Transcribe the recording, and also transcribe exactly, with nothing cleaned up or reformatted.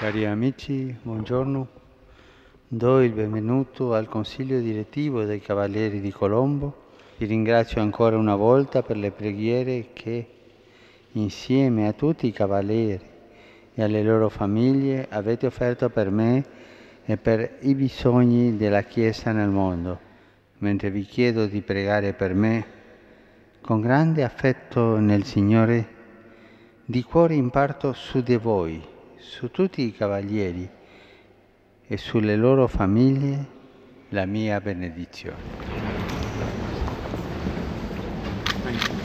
Cari amici, buongiorno. Do il benvenuto al Consiglio direttivo dei Cavalieri di Colombo. Vi ringrazio ancora una volta per le preghiere che, insieme a tutti i Cavalieri e alle loro famiglie, avete offerto per me e per i bisogni della Chiesa nel mondo. Mentre vi chiedo di pregare per me, con grande affetto nel Signore, di cuore imparto su di voi, su tutti i Cavalieri e sulle loro famiglie la mia benedizione.